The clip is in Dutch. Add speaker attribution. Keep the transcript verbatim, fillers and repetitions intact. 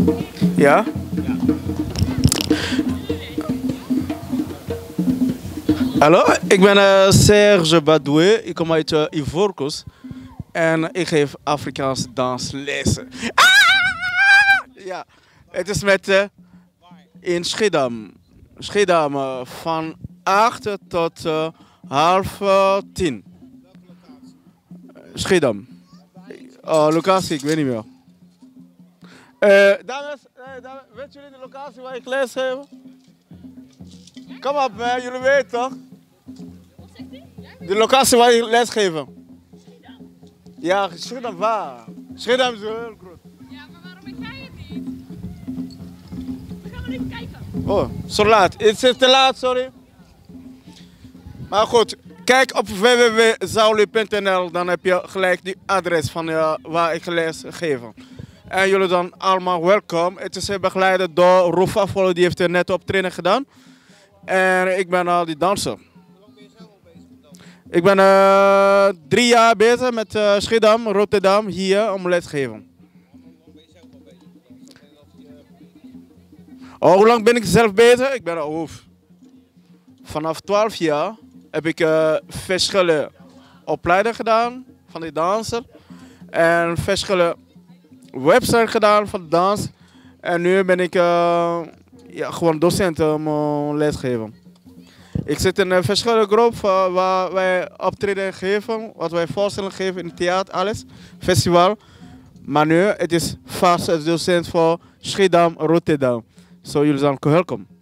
Speaker 1: Ja? Hallo, ik ben uh, Serge Badoué. Ik kom uit uh, Ivoorkust. En ik geef Afrikaanse danslessen. Ah! Ja, het is met uh, in Schiedam. Schiedam uh, van acht tot uh, half uh, tien. Schiedam. Oh, locatie, ik weet niet meer. Uh, dames, uh, dames, weet jullie de locatie waar ik les geef? Kom op, man, jullie weten toch?
Speaker 2: Wat zegt u?
Speaker 1: De locatie waar ik les geef. Ja, Schiedam waar. Schiedam is heel groot.
Speaker 2: Ja, maar waarom ik ga je het niet? We gaan wel even kijken.
Speaker 1: Oh, zo laat. Het is te laat, sorry. Maar goed, kijk op w w w punt zauli punt n l, dan heb je gelijk die adres van uh, waar ik les geef. En jullie dan allemaal welkom. Het is begeleid door Rufa Follow, die heeft er net optreden gedaan. En ik ben al die danser. Hoe lang ben je zelf al bezig met dansen? Ik ben uh, drie jaar bezig met uh, Schiedam, Rotterdam, hier om les te geven. Hoe lang ben je zelf al bezig met dansen? Oh, hoe lang ben ik zelf bezig? Ik ben al oef. Vanaf twaalf jaar heb ik uh, verschillende opleidingen gedaan van die danser. En verschillende websites gedaan van de dans. En nu ben ik uh, ja, gewoon docent om uh, les te geven. Ik zit in een verschillende groep uh, waar wij optreden geven, wat wij voorstellingen geven in het theater, alles, festival. Maar nu, het is vast als docent voor Schiedam, Rotterdam. Zo, jullie zijn welkom.